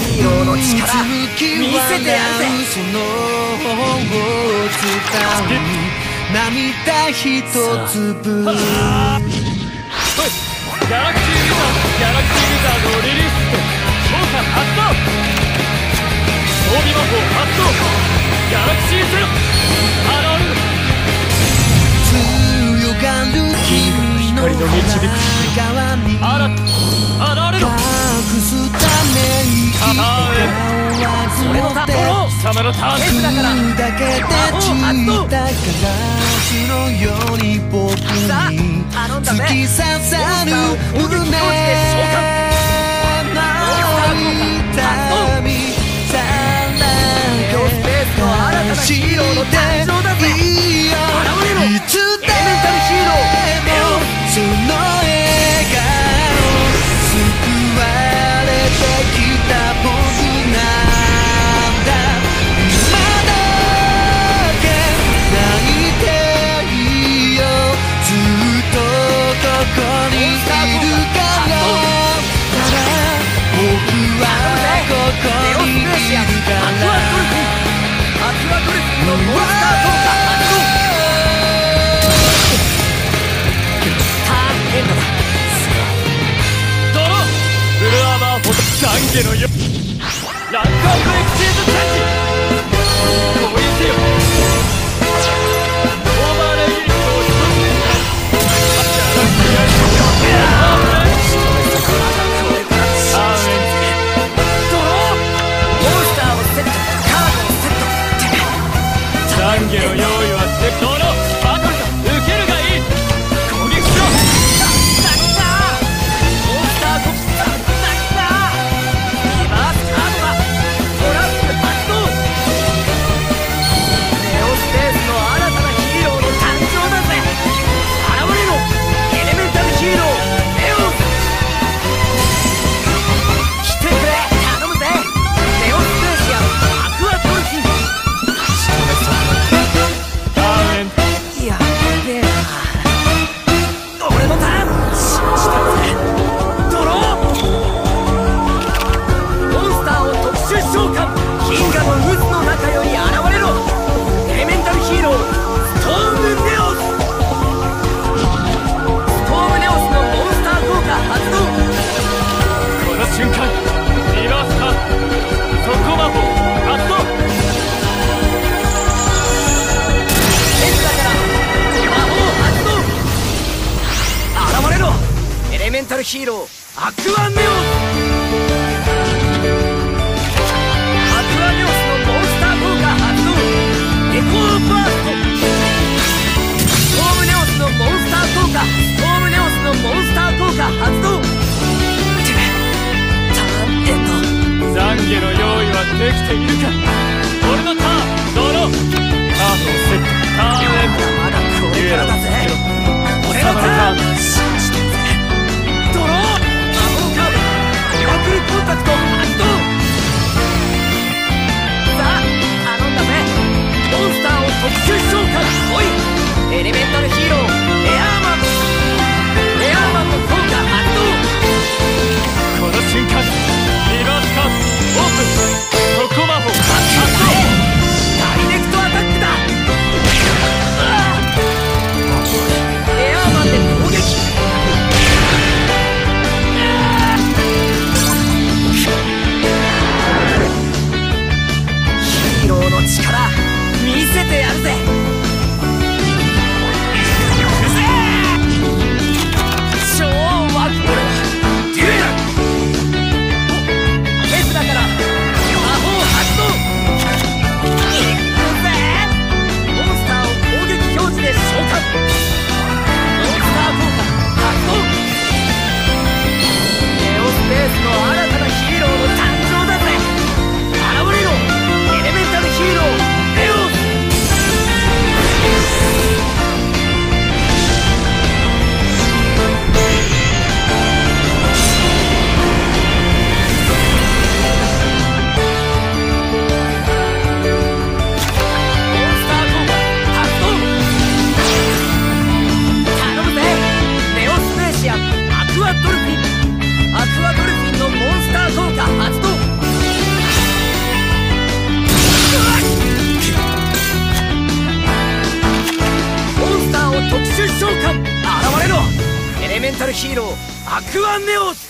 ヒーローの力見せてやるぜ。 その方を伝う涙一粒。 ギャラクシーウィザード、ギャラクシーウィザードをリリースして効果発動。装備魔法発動。ギャラクシーゼロ現る。 強がる君の光の導く側に現れろ。 隠すためにそれのターン。 貴様のターンですだからだけで散ったガラスのように僕に突き刺さる胸の痛みさネオスペースの新たなヒーローの誕生だぜ。現れろ。 いつでもその笑顔救われてきた僕なんだ。今だけ泣いていいよ。ずっとここにいるからただ僕はここにいるからアクアドルフィンのモンスター効果発動。ターンエンドだ。 ドローフルアーマーフォト懺悔のよランクアップエクチェンジチャージ降臨せよ。オーバーレイユニットを一つ懺悔の用意はしてドローバトルだ。受けるがいい。攻撃しろ。 モンスター国士だ。リバースカードだ。トラップ発動。ネオスペースの新たなヒーローの誕生だぜ。現れろ。エレメンタルヒーローネオス。来てくれ。頼むぜ。ネオスペーシアムアクアドルフィン。やべえな。俺のターン。信じてるぜ。ドロー。モンスターを特殊召喚。銀河の渦の中より現れろ。エレメンタルヒーローストームネオス。ストームネオスのモンスター効果発動。 この瞬間リバースカード速攻魔法発動。 エンだから魔法発動。現れろ。エレメンタルヒーローアクアネオス。アクアネオスのモンスター効果発動。エコーバースト。ストームネオスのモンスター効果。ストームネオスのモンスター効果発動。てめえターンエンド。 懺悔の用意はできているか。俺のターンドローカードをセット。ターンエンド。 まだこれからだぜ。俺のターン。信じてるぜ。ドロー魔法カードミラクルコンタクト発動。さあ頼んだぜ。モンスターを特殊召喚。来い。エレメンタルヒーローエアーマン。エアーマンの効果発動。 この瞬間リバースカードオープン。速攻魔法発動。 ダイレクトアタックだ。エアーマンでルヒーローアクアネオス。